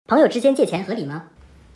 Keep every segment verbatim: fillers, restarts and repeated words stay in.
朋友之间借钱合理吗？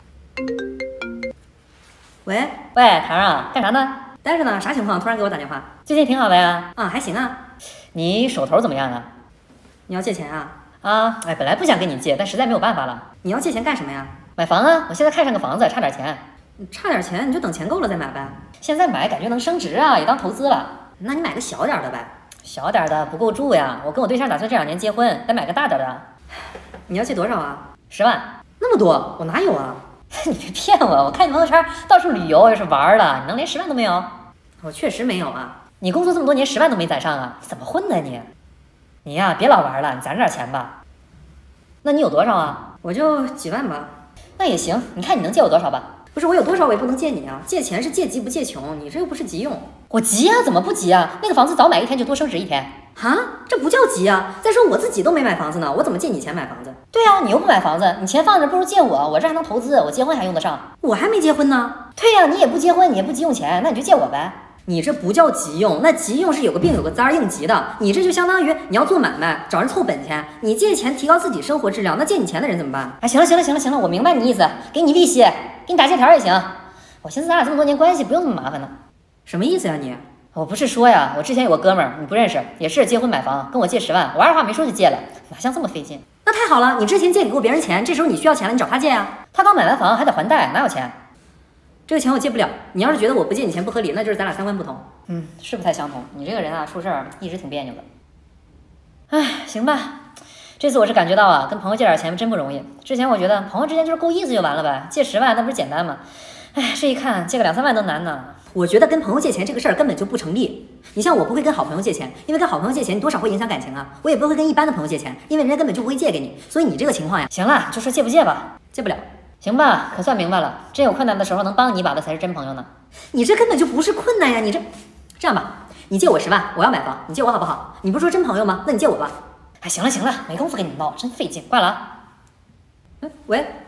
喂喂，糖啊，干啥呢？ 待着呢，啥情况？突然给我打电话？ 最近挺好的呀。 啊，还行啊。 你手头怎么样啊？ 你要借钱啊？ 啊，哎，本来不想跟你借，但实在没有办法了。 你要借钱干什么呀？ 买房啊，我现在看上个房子，差点钱。 差点钱，你就等钱够了再买呗。 现在买感觉能升值啊，也当投资了。 那你买个小点的呗。 小点的不够住呀，我跟我对象打算这两年结婚，得买个大点的。 你要借多少啊？ 十万。 那么多，我哪有啊？ 你别骗我，我看你朋友圈到处旅游又是玩了，你能连十万都没有？ 我确实没有啊。 你工作这么多年，十万都没攒上啊？怎么混的你？你呀，别老玩了，你攒着点钱吧。那你有多少啊？ 我就几万吧。 那也行，你看你能借我多少吧？ 不是我有多少我也不能借你啊，借钱是借急不借穷，你这又不是急用。 我急啊，怎么不急啊？那个房子早买一天就多升值一天。 哈，这不叫急啊！再说我自己都没买房子呢，我怎么借你钱买房子？ 对啊，你又不买房子，你钱放着不如借我，我这还能投资，我结婚还用得上。 我还没结婚呢。 对呀、啊，你也不结婚，你也不急用钱，那你就借我呗。 你这不叫急用，那急用是有个病有个灾儿应急的。你这就相当于你要做买卖，找人凑本钱，你借钱提高自己生活质量，那借你钱的人怎么办？ 哎，行了行了行了行了，我明白你意思，给你利息，给你打借条也行。我寻思咱俩这么多年关系，不用那么麻烦呢。 什么意思呀你？ 我不是说呀，我之前有个哥们儿，你不认识，也是结婚买房，跟我借十万，我二话没说就借了，哪像这么费劲？ 那太好了，你之前借给过别人钱，这时候你需要钱了，你找他借呀。 他刚买完房还得还贷，哪有钱？ 这个钱我借不了，你要是觉得我不借你钱不合理，那就是咱俩三观不同。 嗯，是不太相同。你这个人啊，出事儿一直挺别扭的。唉，行吧，这次我是感觉到啊，跟朋友借点钱真不容易。之前我觉得朋友之间就是够意思就完了呗，借十万那不是简单吗？唉，这一看借个两三万都难呢。 我觉得跟朋友借钱这个事儿根本就不成立。你像我不会跟好朋友借钱，因为跟好朋友借钱你多少会影响感情啊。我也不会跟一般的朋友借钱，因为人家根本就不会借给你。所以你这个情况呀， 行了，就说借不借吧。 借不了。 行吧，可算明白了，真有困难的时候能帮你一把的才是真朋友呢。 你这根本就不是困难呀，你这这样吧，你借我十万，我要买房，你借我好不好？你不是说真朋友吗？那你借我吧。 哎，行了行了，没工夫跟你闹，真费劲，挂了啊。 嗯，喂。